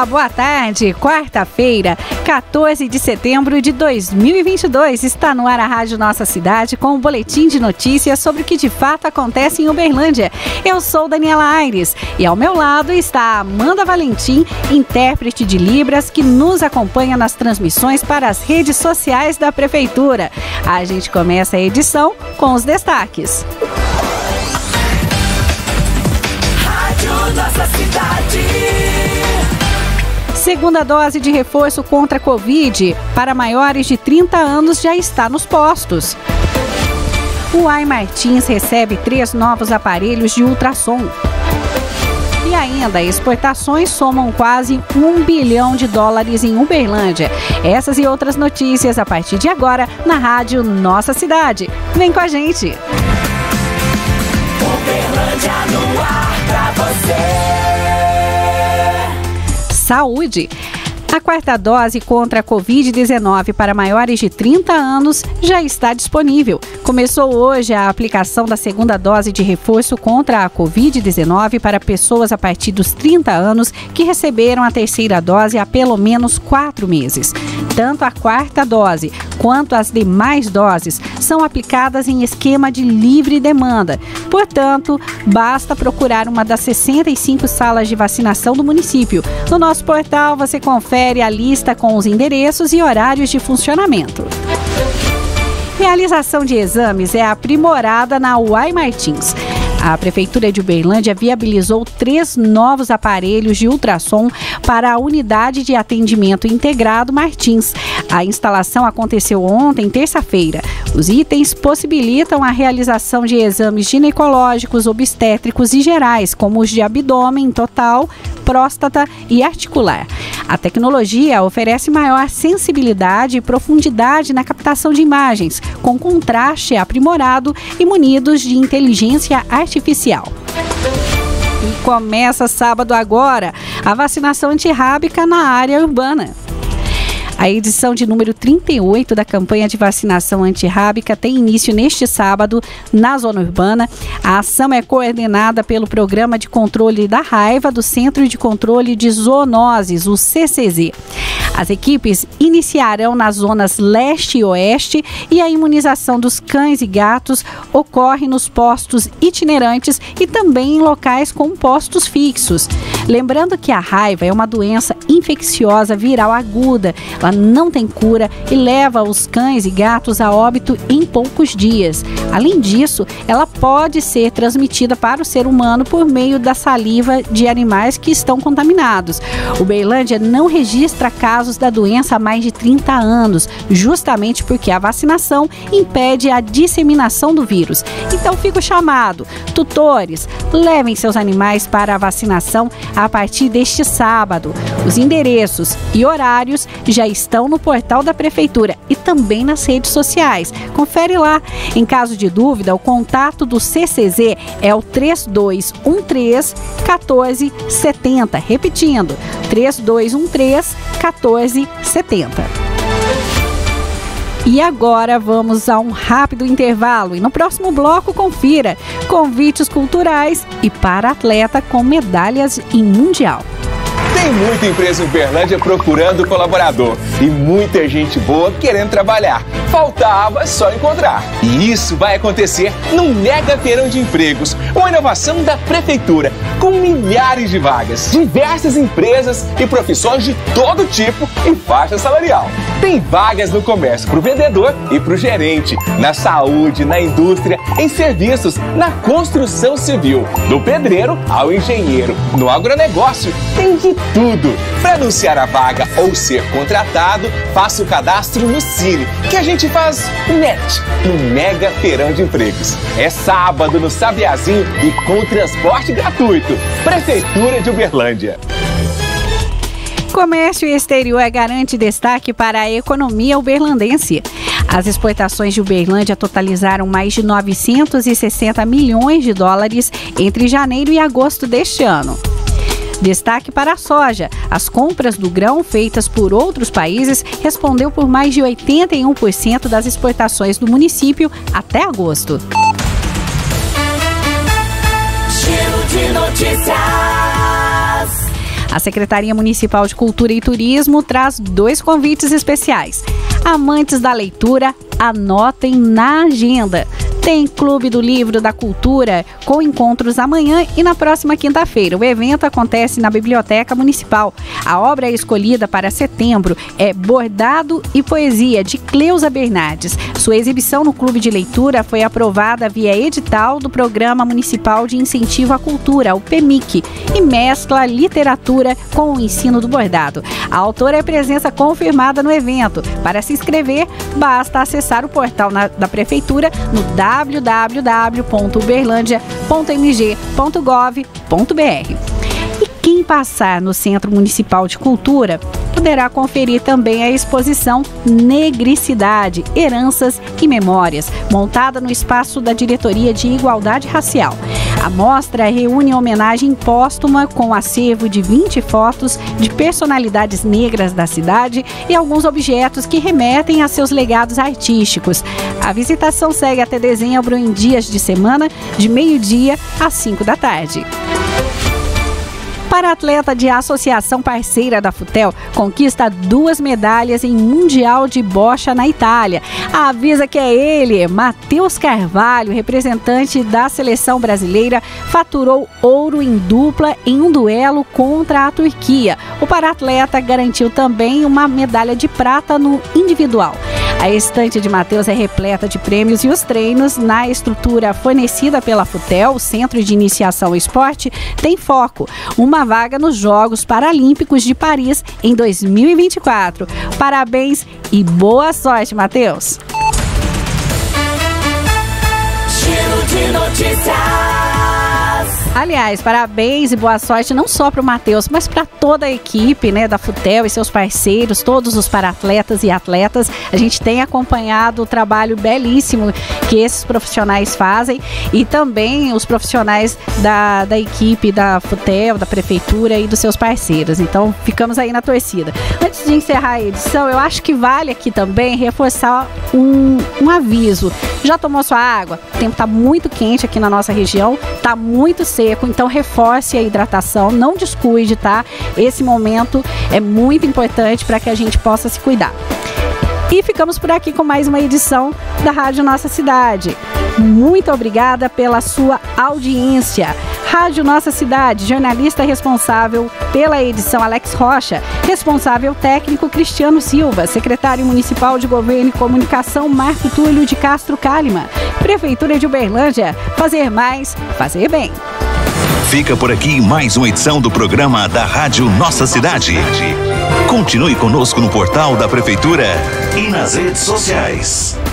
Olá, boa tarde. Quarta-feira, 14 de setembro de 2022. Está no ar a Rádio Nossa Cidade com um boletim de notícias sobre o que de fato acontece em Uberlândia. Eu sou Daniela Aires e ao meu lado está a Amanda Valentim, intérprete de Libras, que nos acompanha nas transmissões para as redes sociais da Prefeitura. A gente começa a edição com os destaques. Rádio Nossa Cidade. Segunda dose de reforço contra a Covid para maiores de 30 anos já está nos postos. O Uai Martins recebe 3 novos aparelhos de ultrassom. E ainda, exportações somam quase $1 bilhão em Uberlândia. Essas e outras notícias a partir de agora na Rádio Nossa Cidade. Vem com a gente! Uberlândia no ar pra você! Saúde. A quarta dose contra a Covid-19 para maiores de 30 anos já está disponível. Começou hoje a aplicação da segunda dose de reforço contra a Covid-19 para pessoas a partir dos 30 anos que receberam a terceira dose há pelo menos 4 meses. Tanto a quarta dose quanto as demais doses são aplicadas em esquema de livre demanda. Portanto, basta procurar uma das 65 salas de vacinação do município. No nosso portal você confere a lista com os endereços e horários de funcionamento. Realização de exames é aprimorada na Uai Martins. A Prefeitura de Uberlândia viabilizou 3 novos aparelhos de ultrassom para a Unidade de Atendimento Integrado Martins. A instalação aconteceu ontem, terça-feira. Os itens possibilitam a realização de exames ginecológicos, obstétricos e gerais, como os de abdômen total, próstata e articular. A tecnologia oferece maior sensibilidade e profundidade na captação de imagens, com contraste aprimorado e munidos de inteligência artificial. E começa sábado agora a vacinação antirrábica na área urbana. A edição de número 38 da campanha de vacinação antirrábica tem início neste sábado na zona urbana. A ação é coordenada pelo Programa de Controle da Raiva do Centro de Controle de Zoonoses, o CCZ. As equipes iniciarão nas zonas leste e oeste e a imunização dos cães e gatos ocorre nos postos itinerantes e também em locais com postos fixos. Lembrando que a raiva é uma doença infecciosa viral aguda. Ela não tem cura e leva os cães e gatos a óbito em poucos dias. Além disso, ela pode ser transmitida para o ser humano por meio da saliva de animais que estão contaminados. Uberlândia não registra casos da doença há mais de 30 anos, justamente porque a vacinação impede a disseminação do vírus. Então fica o chamado. Tutores, levem seus animais para a vacinação a partir deste sábado. Os endereços e horários já estão no portal da Prefeitura e também nas redes sociais. Confere lá. Em caso de dúvida, o contato do CCZ é o 3213-1470. Repetindo, 3213-1470. E agora vamos a um rápido intervalo e no próximo bloco confira convites culturais e para atleta com medalhas em Mundial. Tem muita empresa em Uberlândia procurando colaborador e muita gente boa querendo trabalhar. Faltava só encontrar. E isso vai acontecer num mega feirão de empregos, uma inovação da Prefeitura, com milhares de vagas, diversas empresas e profissões de todo tipo e faixa salarial. Tem vagas no comércio para o vendedor e para o gerente, na saúde, na indústria, em serviços, na construção civil, do pedreiro ao engenheiro, no agronegócio, tem de tudo. Para anunciar a vaga ou ser contratado, faça o cadastro no Cine, que a gente faz match no Mega Feirão de Empregos. É sábado no Sabiazinho e com transporte gratuito. Prefeitura de Uberlândia. Comércio exterior garante destaque para a economia uberlandense. As exportações de Uberlândia totalizaram mais de $960 milhões entre janeiro e agosto deste ano. Destaque para a soja. As compras do grão feitas por outros países respondeu por mais de 81% das exportações do município até agosto. Giro de notícias. A Secretaria Municipal de Cultura e Turismo traz 2 convites especiais. Amantes da leitura, anotem na agenda. Tem Clube do Livro da Cultura com encontros amanhã e na próxima quinta-feira. O evento acontece na Biblioteca Municipal. A obra escolhida para setembro é Bordado e Poesia, de Cleusa Bernardes. Sua exibição no Clube de Leitura foi aprovada via edital do Programa Municipal de Incentivo à Cultura, o PMIC, e mescla literatura com o ensino do bordado. A autora é presença confirmada no evento. Para se inscrever, basta acessar o portal da Prefeitura no www.uberlandia.mg.gov.br. E quem passar no Centro Municipal de Cultura poderá conferir também a exposição Neglicidade, Heranças e Memórias, montada no espaço da Diretoria de Igualdade Racial. A mostra reúne homenagem póstuma com acervo de 20 fotos de personalidades negras da cidade e alguns objetos que remetem a seus legados artísticos. A visitação segue até dezembro em dias de semana, de meio-dia às 5 da tarde. Para-atleta de associação parceira da Futel, conquista 2 medalhas em Mundial de Bocha na Itália. Avisa que é ele, Matheus Carvalho, representante da seleção brasileira, faturou ouro em dupla em um duelo contra a Turquia. O para-atleta garantiu também uma medalha de prata no individual. A estante de Matheus é repleta de prêmios e os treinos na estrutura fornecida pela Futel, o Centro de Iniciação ao Esporte, tem foco: uma vaga nos Jogos Paralímpicos de Paris em 2024. Parabéns e boa sorte, Matheus! Giro de notícias. Aliás, parabéns e boa sorte não só para o Matheus, mas para toda a equipe, né, da Futel e seus parceiros, todos os para-atletas e atletas. A gente tem acompanhado o trabalho belíssimo que esses profissionais fazem e também os profissionais da equipe da Futel, da Prefeitura e dos seus parceiros. Então, ficamos aí na torcida. Antes de encerrar a edição, eu acho que vale aqui também reforçar um aviso. Já tomou sua água? O tempo está muito quente aqui na nossa região, está muito seco, então reforce a hidratação, não descuide, tá? Esse momento é muito importante para que a gente possa se cuidar. E ficamos por aqui com mais uma edição da Rádio Nossa Cidade. Muito obrigada pela sua audiência. Rádio Nossa Cidade, jornalista responsável pela edição Alex Rocha, responsável técnico Cristiano Silva, secretário municipal de Governo e Comunicação Marco Túlio de Castro Kalimann, Prefeitura de Uberlândia, fazer mais, fazer bem. Fica por aqui mais uma edição do programa da Rádio Nossa Cidade. Continue conosco no portal da Prefeitura e nas redes sociais.